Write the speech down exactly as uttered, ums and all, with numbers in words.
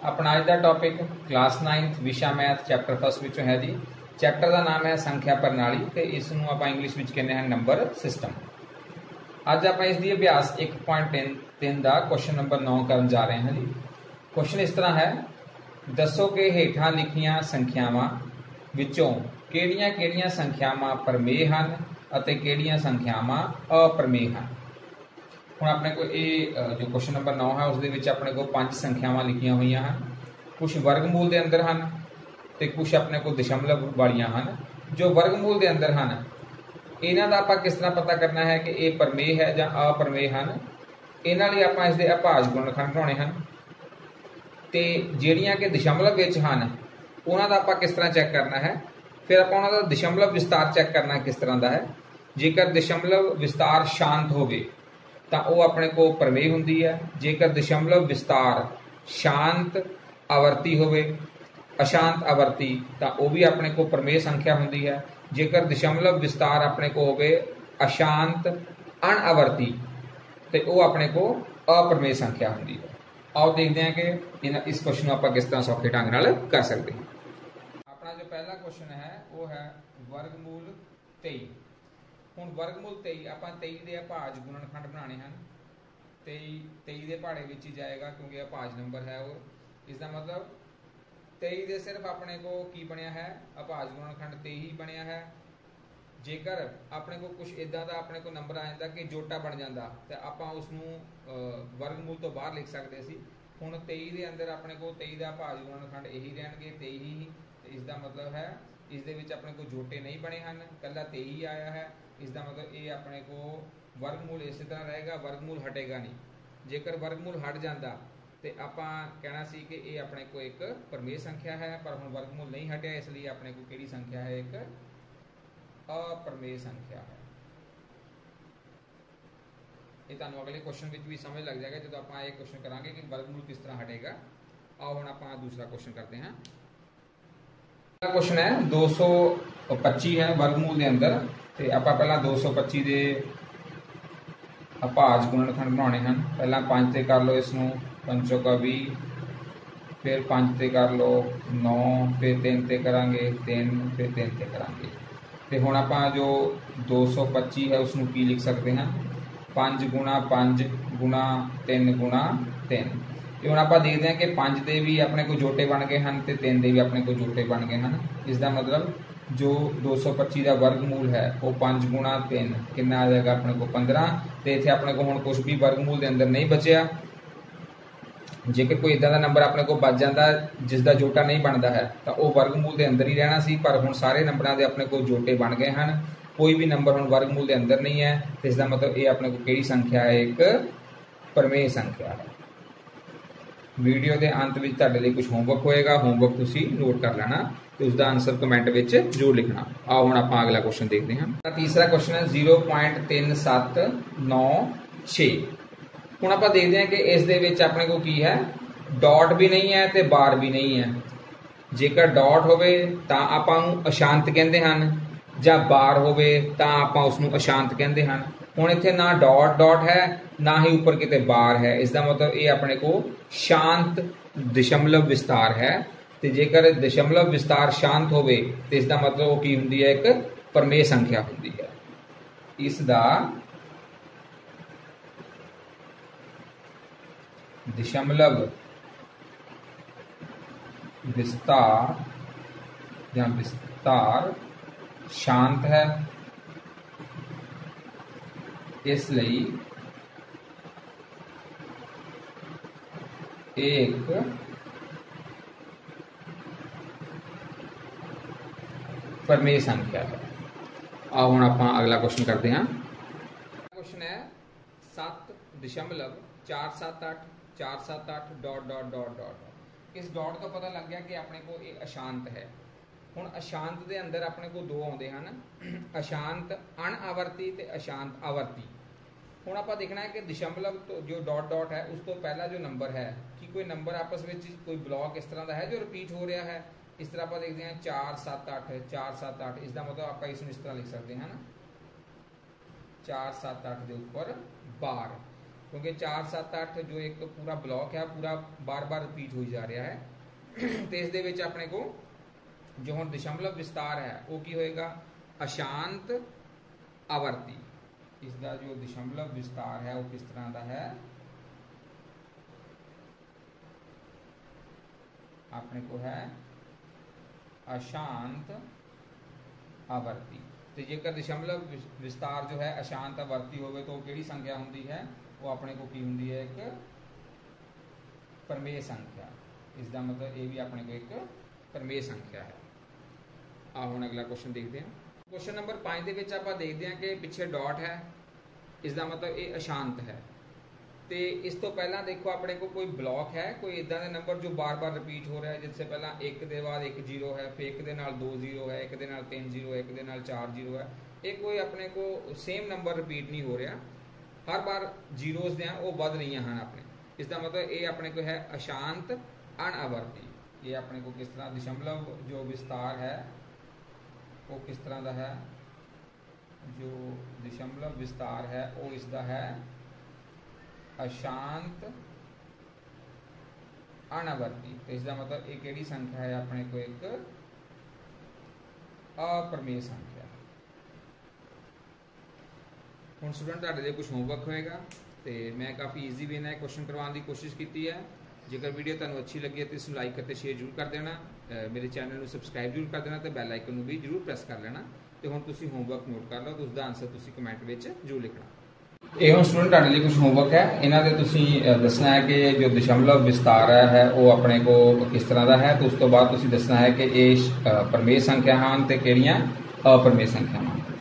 अपना अज का टॉपिक क्लास नाइन्थ विशा मैथ चैप्टर फर्स्ट विचों है जी। चैप्टर का नाम है संख्या प्रणाली ते इसनूं आपां इंग्लिश विच कहने हैं नंबर सिस्टम। अज आपां इसदी अभ्यास एक पॉइंट तीन तीन का क्वेश्चन नंबर नौ करन जा रहे हैं जी। क्वेश्चन इस तरह है, दसो कि हेठां लिखियां संख्यावां विचों किहड़ियां-किहड़ियां संख्यावां प्रमेय हन अते किहड़ियां संख्यावां अप्रमेय हन। हुण अपने को ये जो क्वेश्चन नंबर नौ है उसदे विच अपने को पांच संख्यावां लिखियां हुई हैं, कुछ वर्गमूल के अंदर हैं तो कुछ अपने को दशमलव वालियां हैं। जो वर्गमूल के अंदर हैं इन्हां दा आपां किस तरह पता करना है कि ये प्रमेय है या अप्रमेय हैं। इन्हां लई आपां इसदे अभाज गुणनखंड बनाउणे हन ते जिहड़ियां कि दशमलव विच हन उन्हां दा आपां किस तरह चैक करना है। फिर आपां उन्हां दा दशमलव विस्तार चैक करना किस तरह का है। जेकर दशमलव विस्तार शांत होवे तो वह अपने को प्रमेय हुंदी है। जेकर दशमलव विस्तार शांत आवर्ती होवे अशांत आवर्ती तो वह भी अपने को प्रमेय संख्या हुंदी है। जेकर दशमलव विस्तार अपने को होवे अशांत अणआवर्ती तो वह अपने को अप्रमेय संख्या हुंदी है। आओ देखते हैं कि इन इस क्वेश्चन को आप किस तरह सौखे ढंग नाल कर सकते हैं। अपना जो पहला क्वेश्चन है वो है वर्गमूल तेई। हुण वर्गमूल तेई आपां तेई के अभाज गुणनखंड बनाने हैं। तेई तेई के पहाड़े विच ही जाएगा क्योंकि अभाज नंबर है और इसका मतलब तेई के सिर्फ अपने को की बनया है अभाज गुणनखंड तेई ही बनया है। जेकर अपने को कुछ इदा का अपने को नंबर आ जाता कि जोटा बन जाता तो आपां उसनूं वर्गमूल तो बाहर लिख सकते सी। हुण तेई के अंदर अपने को तेई का अभाज गुणनखंड यही रहणगे तेई ही। इसका मतलब है इस दे विच अपने को जोटे नहीं बने हैं, कल्ला तेई ही आया है। इसका मतलब ये अपने को वर्गमूल इस तरह रहेगा, वर्गमूल हटेगा नहीं। जेकर वर्गमूल हट जाता तो आपां कहना सी कि ये अपने को एक प्रमेय संख्या है, पर हुण वर्गमूल नहीं हटिया इसलिए अपने को किहड़ी संख्या है, एक अप्रमेय संख्या है। ये तुहानूं अगले क्वेश्चन विच भी समझ लग जाएगा जो आपां ये क्वेश्चन करांगे कि वर्गमूल किस तरह हटेगा। आओ हुण आपां दूसरा क्वेश्चन करते हैं। क्वेश्चन है दो सौ पच्ची है वर्गमूल के अंदर तो आप पहला दो सौ पच्ची के अभाज गुणनखंड बनाने हैं। पहला पाँच से कर लो इसनों, पंचों का भी, फिर पाँच से कर लो नौ, फिर तीन से करांगे तीन, फिर तीन से करांगे। तो हुण आपां जो दो सौ पच्ची है उसनों की लिख सकते हैं पाँच गुणा पाँच गुणा तीन गुणा तीन। ये हुण आपां देखते हैं कि पाँच के भी अपने को जोटे बन गए हैं तो तीन के भी अपने को जोटे बन गए हैं। इसका मतलब जो दो सौ पच्ची का वर्गमूल है वो पाँच गुणा तीन कितना आ जाएगा अपने को पंद्रह। तो इतने अपने को हुण कुछ भी वर्गमूल के अंदर नहीं बचया। जेकर कोई इदा का नंबर अपने को बच जाता जिसका जोटा नहीं बनता है तो वह वर्गमूल के अंदर ही रहना सी, पर हुण सारे नंबरों के अपने को जोटे बन गए हैं। कोई भी नंबर हुण वर्गमूल के अंदर नहीं है। तो इसका मतलब ये अपने को किहड़ी संख्या है, एक प्रमेय संख्या है। वीडियो के अंत में तुहाडे लई कुछ होमवर्क होएगा, होमवर्क तुसीं नोट कर लेना तो उसका आंसर कमेंट में जरूर लिखना। आओ हुण आपां अगला क्वेश्चन देखते हैं। तीसरा क्वेश्चन है जीरो पॉइंट तीन सत्त नौ छे। हुण आपां देखते हैं कि इस दे विच अपने को की है, डॉट भी नहीं है तो बार भी नहीं है। जेकर डॉट होवे तां आपां नूं अशांत कहंदे हन, जां बार होवे तां आपां उसनूं अशांत कहंदे हन। हुण इत्थे ना डॉट डॉट है ना ही ऊपर किते बार है। इसका मतलब ये अपने को शांत दशमलव विस्तार है। तो जेकर दशमलव विस्तार शांत होवे तो इसका मतलब वो की हुंदी है, एक प्रमेय संख्या हुंदी है। इसदा दशमलव विस्तार या विस्तार शांत है, इसलिए एक प्रमेय संख्या है। आओ हुण आपां अगला क्वेश्चन करते हैं। क्वेश्चन है सत्त दशमलव चार सत्त अठ चार सत्त अठ डॉट डॉट डॉट डॉट। इस डॉट का पता लग गया कि अपने को ये अशांत है। हुण अशांत के अंदर अपने को दो आउंदे हन, अशांत अणआवर्ती ते अशांत आवर्ती। हुण आपां देखना है कि दशमलव तो जो डॉट डॉट है उस तो पहला जो नंबर है कि कोई नंबर आपस में कोई ब्लॉक इस तरह का है जो रिपीट हो रहा है। इस तरह आप देखते हैं चार सत्त अठ चार सत्त अठ। इसका मतलब आप इसमें इस तरह लिख सकते हैं ना, चार सत्त अठ के ऊपर बार। क्योंकि चार सत्त अठ जो एक पूरा ब्लॉक है पूरा बार बार रिपीट हो जा रहा है। तो इस दे विच अपने को जो हुण दशमलव विस्तार है वो की होएगा अशांत आवर्ती। इसका जो दशमलव विस्तार है वो किस तरह का है, अपने को है अशांत आवर्ती। तो जेकर दशमलव विस्तार जो है अशांत आवर्ती होवे तो किहड़ी संख्या हुंदी है, वो अपने को की हुंदी है एक परमेय संख्या। इसका मतलब ये भी अपने को एक परमेय संख्या है। आ हुण अगला क्वेश्चन देखते हैं। क्वेश्चन नंबर पाँच दे विच आपां देखते हैं कि पिछे डॉट है, इसका मतलब ये अशांत है। तो इस तो पहला देखो अपने को कोई ब्लॉक है, कोई इदा का नंबर जो बार बार रिपीट हो रहा है, जिससे पहला एक के बाद एक जीरो है, फिर एक दे नाल दो जीरो है, एक दे नाल तीन जीरो है, एक दे नाल चार जीरो है। ये कोई अपने को सेम नंबर रिपीट नहीं हो रहा, हर बार जीरोज ने वो बढ़ रही हैं अपने। इसका मतलब ये अपने को है अशांत अनआवर्ती। ये अपने को किस तरह दशमलव जो विस्तार है वो किस तरह का है, जो दशमलव विस्तार है वो इसका है अशांत अनावर्ती। तो इसका मतलब एक एडी संख्या है अपने को एक अपरमेय संख्या। हुण स्टूडेंट तुहाडे लिए कुछ होमवर्क होएगा, तो मैं काफ़ी ईजी वे नाल क्वेश्चन करवाने की कोशिश की है। जेकर वीडियो तुहानू अच्छी लगी है तो इस लाइक करते शेयर जरूर कर देना, मेरे चैनल को सबसक्राइब जरूर कर देना, तो बैल आइकन भी जरूर प्रेस कर लेना। तो हुण तुसीं होमवर्क नोट कर लो, तो उसका आंसर तुसीं कमेंट में जरूर लिखना। ये हम स्टूडेंट तुहाडे लिए कुछ होमवर्क है, इन्हां दे तुसीं दसना है कि जो दशमलव विस्तार है वो अपने को किस तरह का है। तो उस तो बाद तुसीं दसना है कि ये परमेय संख्या हैं ते किहड़ियां अपरमेय संख्या हैं।